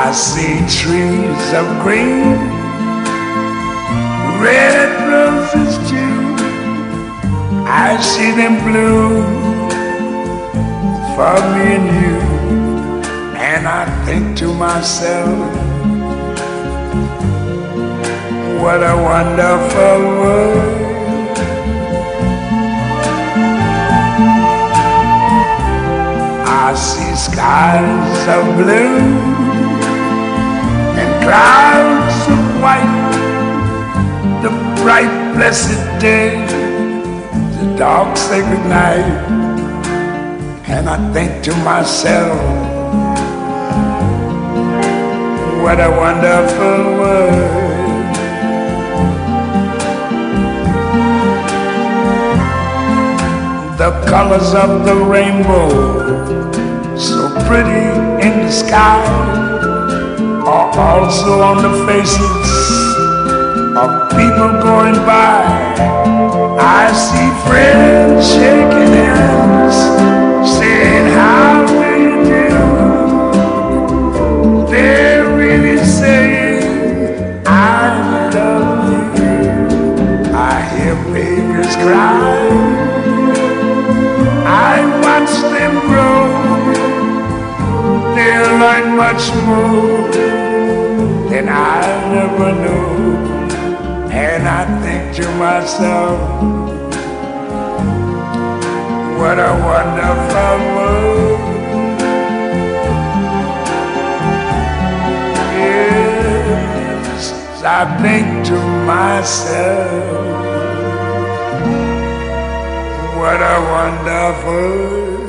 I see trees of green, red roses too. I see them bloom for me and you. And I think to myself, what a wonderful world. I see skies of blue and clouds of white, the bright blessed day, the dark sacred night. And I think to myself, what a wonderful world. The colors of the rainbow, so pretty in the sky, are also on the faces of people going by. I see friends shaking hands, saying how do you do. They're really saying I love you. I hear babies cry, I watch them grow. They'll learn much more than I never knew. And I think to myself, what a wonderful world. Yes, I think to myself, what a wonderful world.